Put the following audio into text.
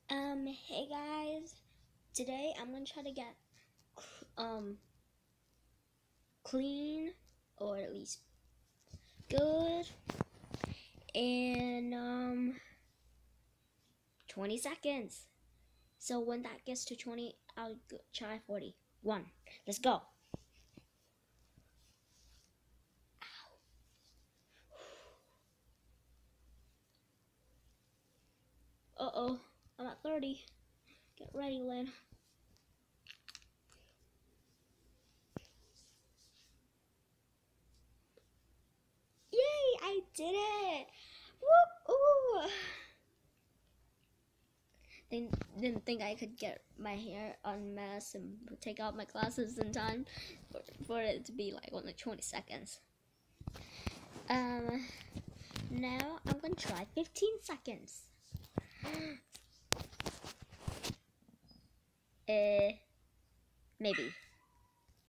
Hey guys, today I'm gonna try to get clean, or at least good, in 20 seconds. So when that gets to 20, I'll try 41. Let's go. Uh-oh, I'm at 30. Get ready, Lynn. Yay, I did it! Woo! Didn't think I could get my hair unmasked and take out my glasses in time for it to be like only 20 seconds. Now I'm gonna try 15 seconds. Maybe.